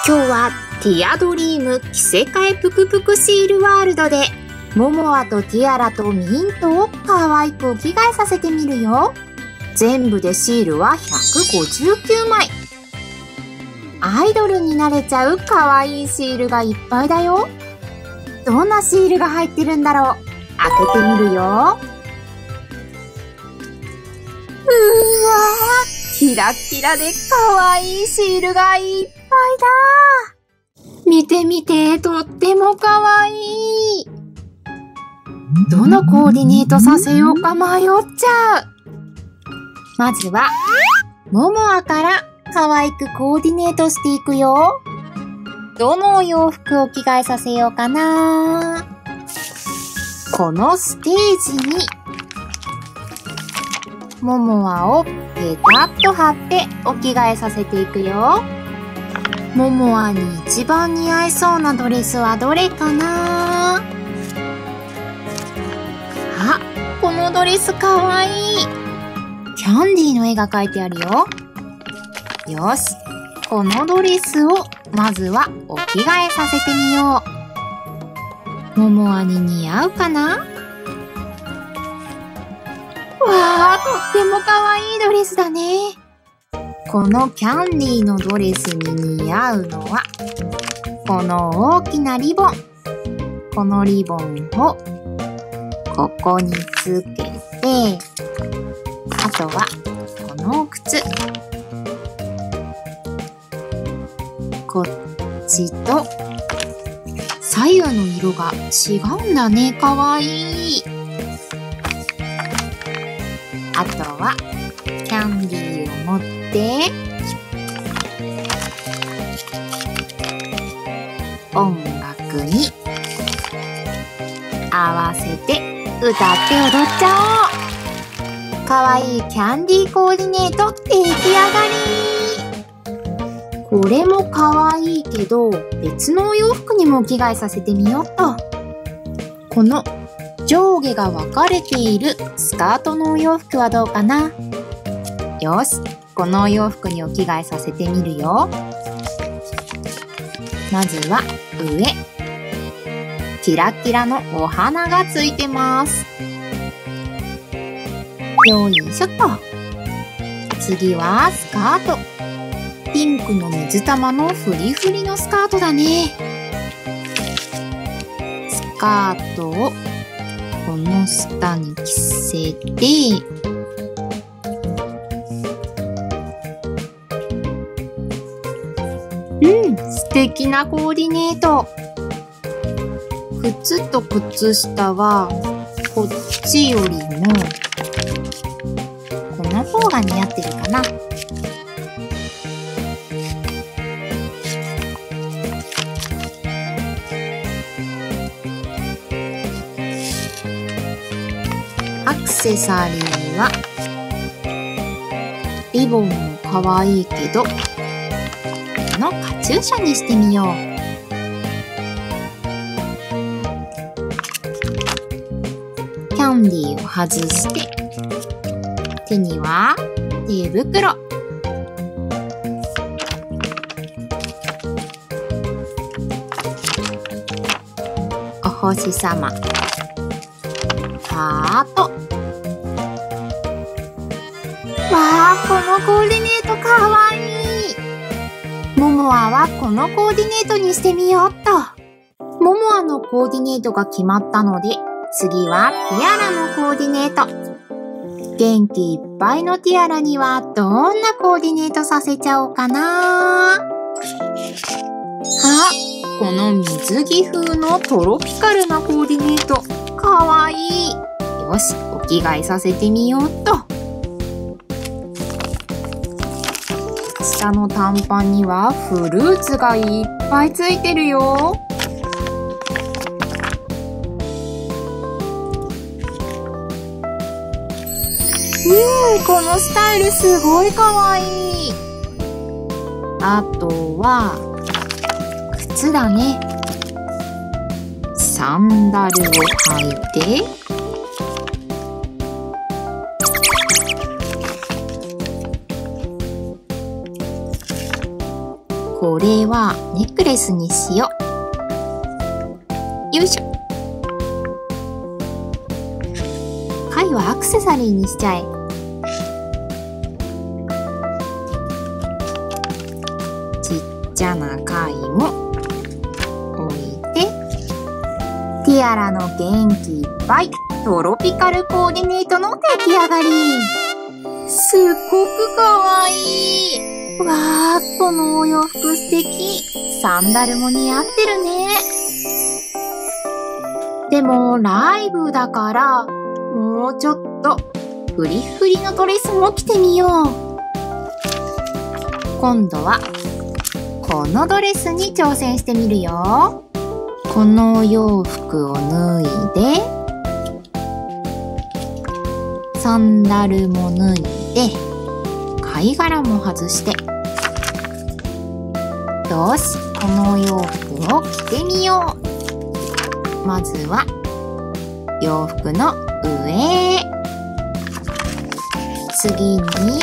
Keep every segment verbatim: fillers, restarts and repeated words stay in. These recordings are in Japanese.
今日はティアドリーム着せ替えぷくぷくシールワールドでモモアとティアラとミントを可愛くお着替えさせてみるよ。全部でシールはひゃくごじゅうきゅうまい。アイドルになれちゃう可愛いシールがいっぱいだよ。どんなシールが入ってるんだろう。開けてみるよ。うわー、キラキラで可愛いシールがいっぱいだ。見て見て、とっても可愛い。どのコーディネートさせようか迷っちゃう。まずは、モモアから可愛くコーディネートしていくよ。どのお洋服を着替えさせようかな。このステージに、モモアをペタッと貼ってお着替えさせていくよ。モモアに一番似合いそうなドレスはどれかな。あ、このドレスかわいい。キャンディーの絵が描いてあるよ。よし、このドレスをまずはお着替えさせてみよう。モモアに似合うかな。わあ、とっても可愛いドレスだね。このキャンディーのドレスに似合うのは、この大きなリボン。このリボンをここにつけて、あとはこの靴。こっちと左右の色が違うんだね。かわいい。あとはキャンディーを持って音楽に合わせて歌って踊っちゃおう。かわいいキャンディーコーディネート出来上がり。これもかわいいけど別のお洋服にも着替えさせてみようっと。この上下が分かれているスカートのお洋服はどうかな。よし、このお洋服にお着替えさせてみるよ。まずは上。キラキラのお花がついてます。よいしょっと。次はスカート。ピンクの水玉のフリフリのスカートだね。スカートをこの下に着せて、うん、素敵なコーディネート。靴と靴下はこっちよりもこの方が似合ってるかな。アクセサリーはリボンもかわいいけど、このカチューシャにしてみよう。キャンディーを外して手には手袋。お星様、ハート。わあ、このコーディネートかわいい。モモアはこのコーディネートにしてみようっと。モモアのコーディネートが決まったので、次はティアラのコーディネート。元気いっぱいのティアラにはどんなコーディネートさせちゃおうかな。あ、この水着風のトロピカルなコーディネート。かわいい。よし、お着替えさせてみようっと。下の短パンにはフルーツがいっぱいついてるよ。うん、このスタイルすごいかわいい。あとは靴だね。サンダルを履いて、ここれはネックレスにしよう。よいしょ。貝はアクセサリーにしちゃえ。ちっちゃな貝も置いて、ティアラの元気いっぱいトロピカルコーディネートの出来上がり。すっごくかわいい。わー、このお洋服素敵。サンダルも似合ってるね。でもライブだからもうちょっとフリフリのドレスも着てみよう。今度はこのドレスに挑戦してみるよ。このお洋服を脱いで、サンダルも脱いで、貝殻も外して、よし、このお洋服を着てみよう。まずは洋服の上へ。次に、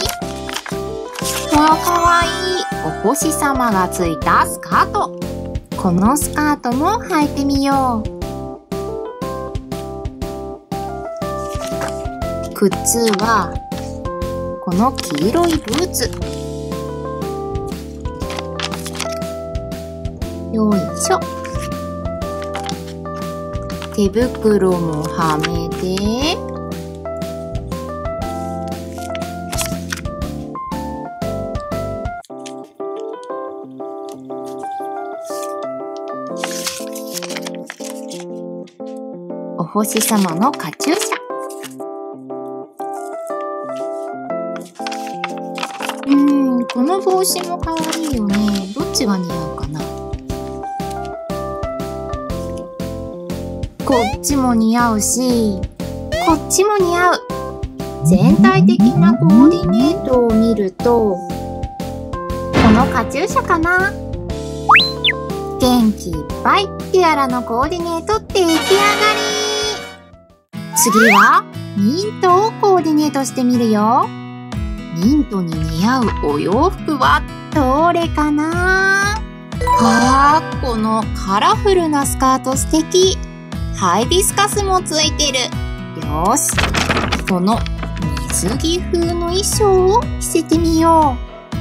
わあ、かわいいお星様がついたスカート。このスカートも履いてみよう。靴はこの黄色いブーツ。よいしょ。手袋もはめて、お星様のカチューシャ。うーん、この帽子もかわいいよね。どっちが似合うかな。こっちも似合うし、こっちも似合う。全体的なコーディネートを見ると、このカチューシャかな。元気いっぱいティアラのコーディネート出来上がり。次はミントをコーディネートしてみるよ。ミントに似合うお洋服はどれかな。あー、このカラフルなスカート素敵。ハイビスカスもついてる。よし、この水着風の衣装を着せてみよ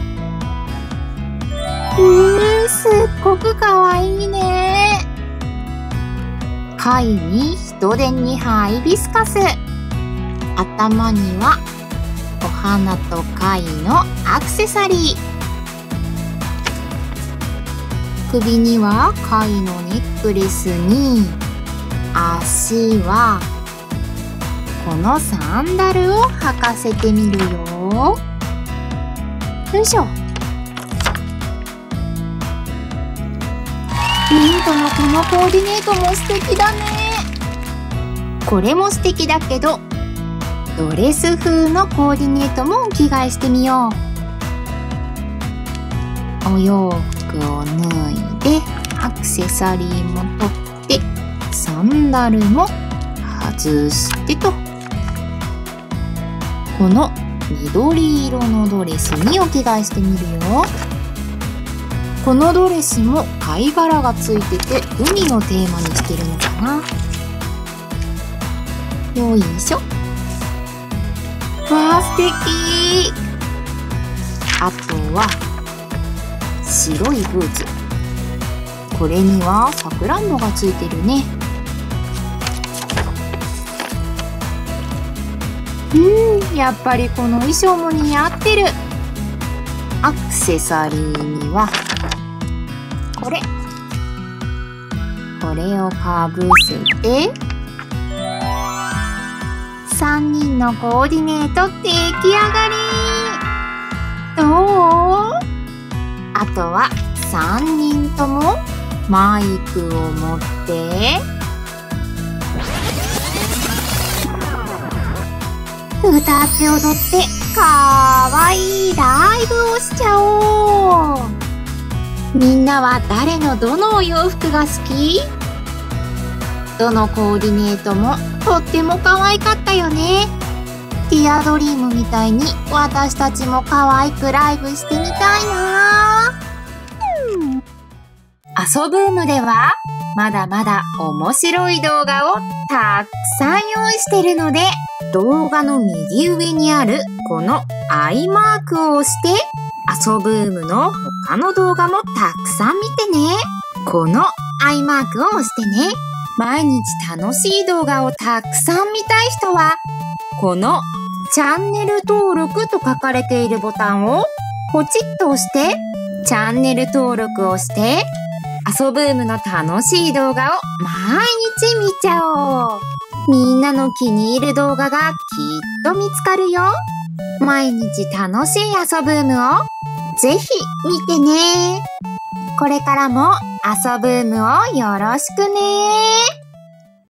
う。うーん、すっごくかわいいね。貝に人手にハイビスカス。頭にはお花と貝のアクセサリー。首には貝のネックレスに、足はこのサンダルを履かせてみるよ。よいしょ。ミントのこのコーディネートも素敵だね。これも素敵だけど、ドレス風のコーディネートもお着替えしてみよう。お洋服を脱いで、アクセサリーも取って、サンダルも外してと。この緑色のドレスにお着替えしてみるよ。このドレスも貝殻がついてて海のテーマにしてるのかな。よいしょ。わあ、素敵。あとは白いブーツ。これにはさくらんぼがついてるね。うーん、やっぱりこの衣装も似合ってる。アクセサリーにはこれ。これをかぶせて、さんにんのコーディネート出来上がり。どう？あとはさんにんともマイクを持って歌って踊ってかわいいライブをしちゃおう。みんなは誰のどのお洋服が好き？どのコーディネートもとっても可愛かったよね。ティアドリームみたいに私たちも可愛くライブしてみたいな。 遊ブームではまだまだ面白い動画をたくさん用意してるので、動画の右上にあるこのアイマークを押して遊ブームの他の動画もたくさん見てね。このアイマークを押してね。毎日楽しい動画をたくさん見たい人は、このチャンネル登録と書かれているボタンをポチッと押して、チャンネル登録をして、遊ブームの楽しい動画を毎日見ちゃおう。みんなの気に入る動画がきっと見つかるよ。毎日楽しい遊ブームをぜひ見てね。これからも遊ブームをよろしくね。